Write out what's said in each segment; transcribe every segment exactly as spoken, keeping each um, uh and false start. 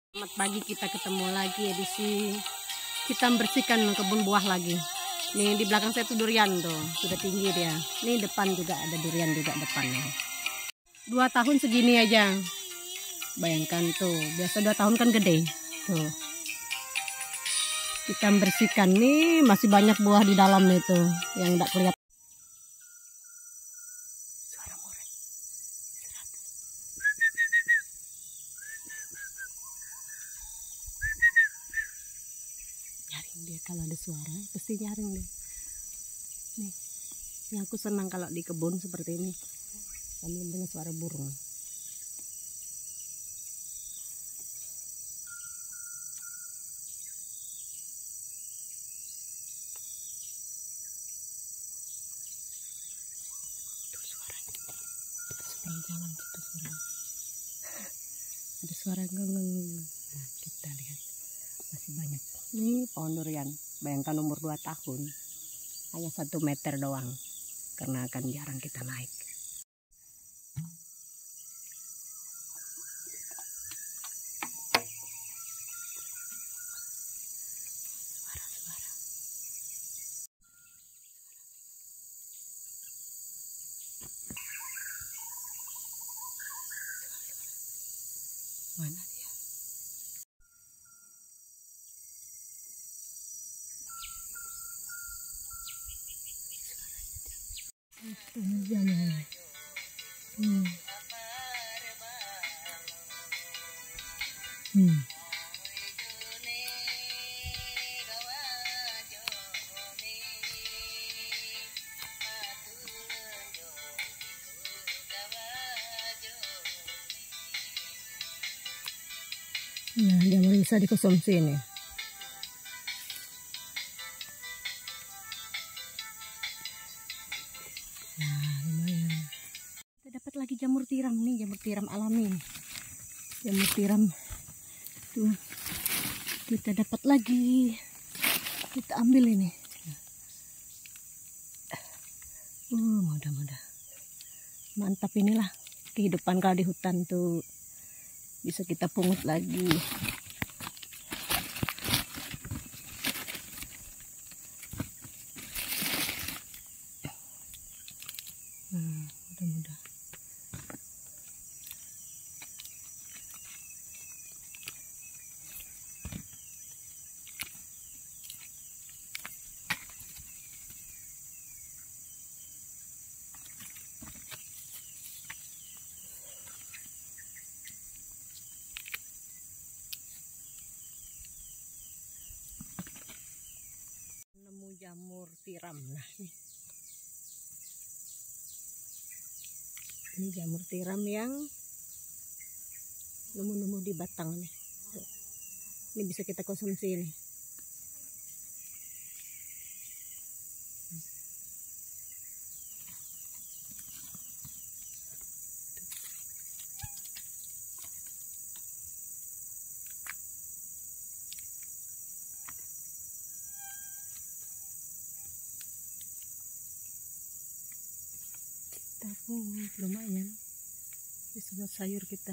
Selamat pagi, kita ketemu lagi edisi kita membersihkan kebun buah lagi. Nih di belakang saya tuh durian tuh, sudah tinggi dia. Nih depan juga ada durian juga depannya. Dua tahun segini aja. Bayangkan tuh, biasa dua tahun kan gede. Tuh. Kita membersihkan nih, masih banyak buah di dalam itu yang tidak kelihatan. Nyaring dia kalau ada suara, pasti nyaring deh. Nih, yang aku senang kalau di kebun seperti ini, sambil dengar suara burung. Tuh suaranya, seberang jalan itu suara. Ada suara gonggong. Nah, kita lihat masih banyak. Nih pohon durian, bayangkan umur dua tahun, hanya satu meter doang, karena akan jarang kita naik. Suara-suara. Mana dia? Ini jalan. Hmm. Hmm. Nah, jamur bisa dikonsumsi nih. Nah, lumayan. Kita dapat lagi jamur tiram nih, jamur tiram alami. Jamur tiram tuh kita dapat lagi. Kita ambil ini. Uh, mudah-mudah. Mantap, inilah kehidupan kalau di hutan tuh, bisa kita pungut lagi. Hmm, mudah-mudah. Nemu jamur tiram. Nah, nih. Ini jamur tiram yang nemu-nemu di batang nih. Tuh. Ini bisa kita konsumsi nih. Kita pungut lumayan, bisa buat sayur kita.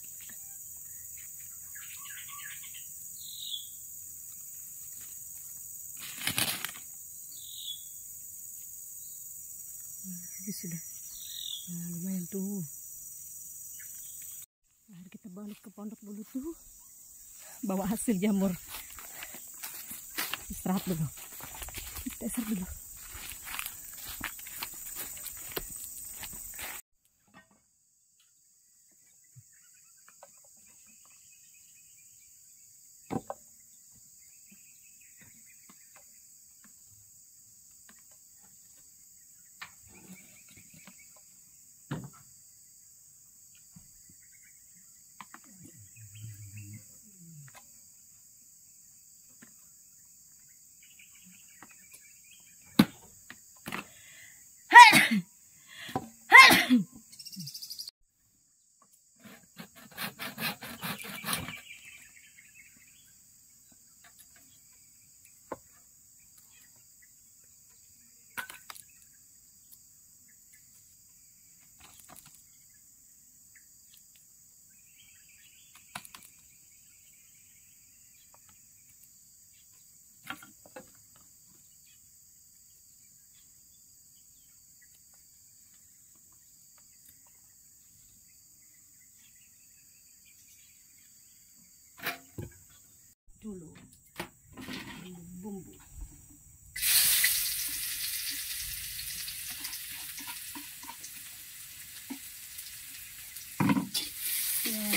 Nah, habis sudah. Nah, lumayan tuh. Nah, kita balik ke pondok dulu tuh, bawa hasil jamur. Istirahat dulu, kita istirahat dulu.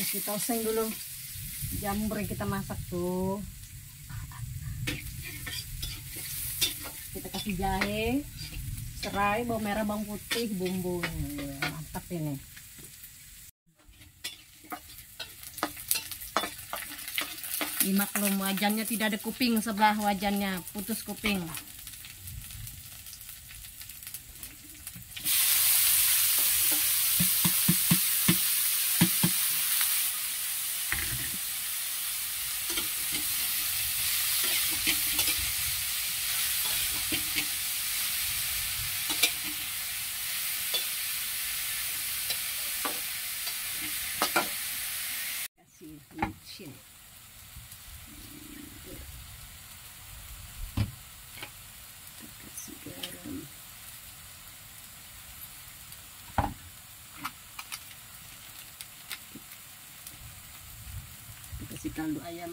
kita oseng dulu jamur yang kita masak tuh. Kita kasih jahe, serai, bawang merah, bawang putih, bumbu. Mantap ini. Dimaklum wajannya tidak ada kuping, sebelah wajannya putus kuping. Kasih micin. Kasih garam. Kasih kaldu ayam.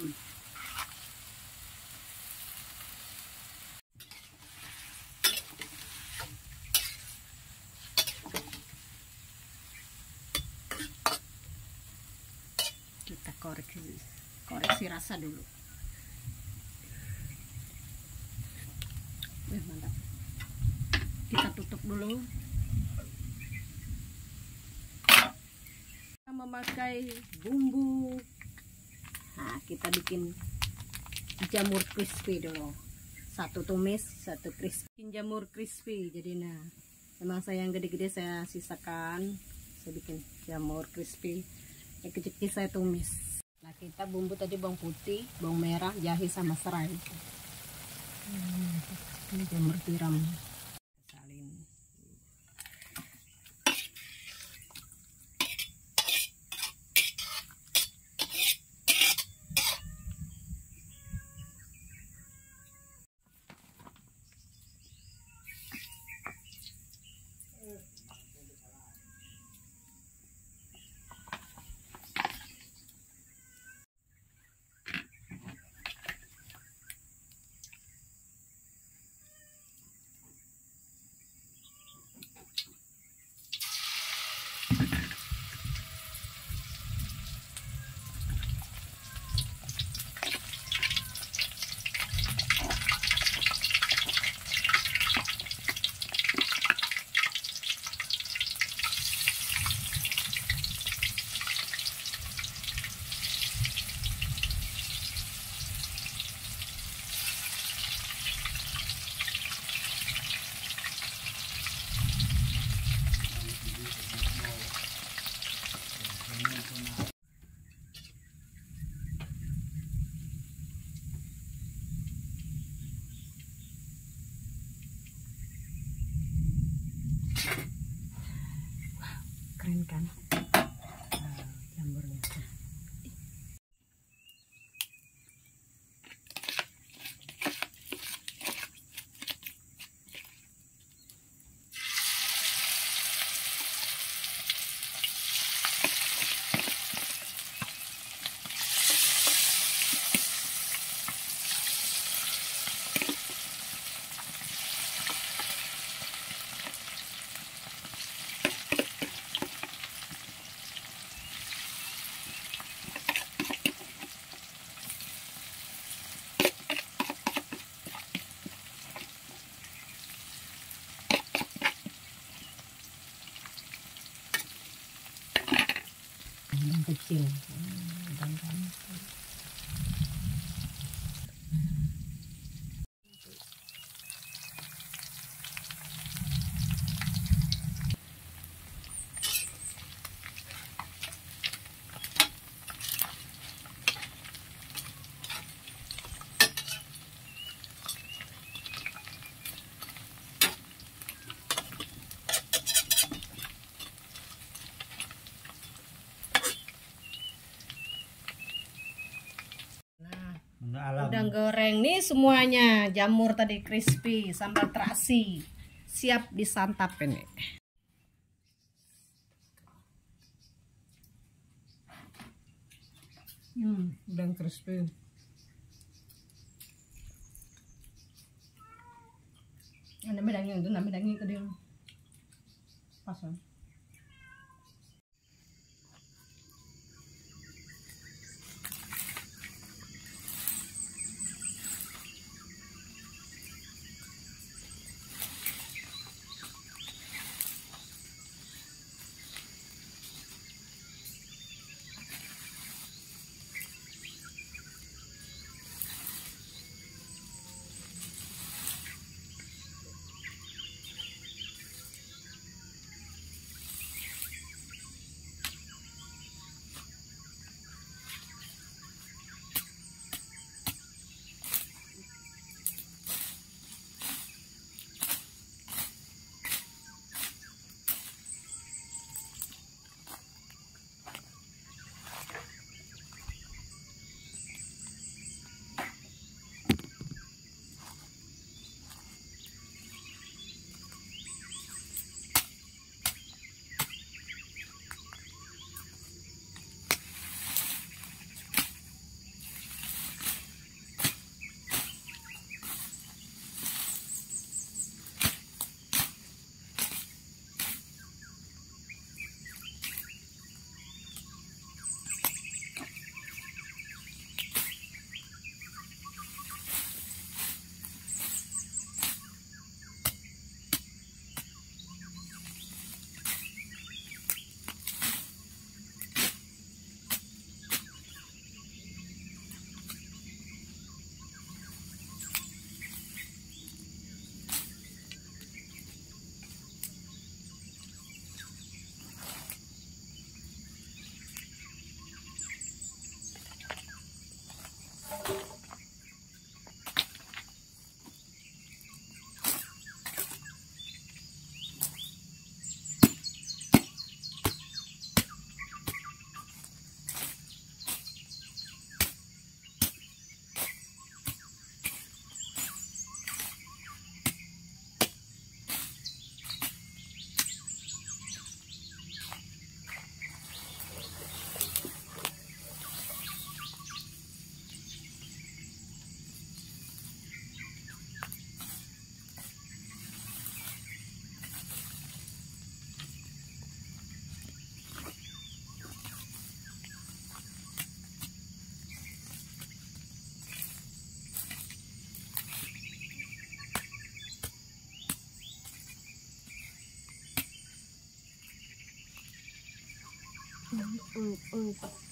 Kita koreksi koreksi rasa dulu. Eh, mantap. Kita tutup dulu. Kita memakai bumbu. Nah, kita bikin jamur crispy dulu. Satu tumis, satu crispy. Bikin jamur crispy. Jadi nah, memang saya yang gede-gede saya sisakan. Saya bikin jamur crispy. Yang kecil-kecil saya tumis. Nah, kita bumbu tadi bawang putih, bawang merah, jahe sama serai. Hmm, ini jamur tiram. Salin. Keren kan? Nah, jamurnya. Udang kecil. Udang kan. Alam. Udang goreng nih semuanya, jamur tadi crispy, sambal terasi, siap disantap ini. Hmm, udang crispy. Ada bedanya itu, nama bedanya itu dia. Pas kan? mm, mm.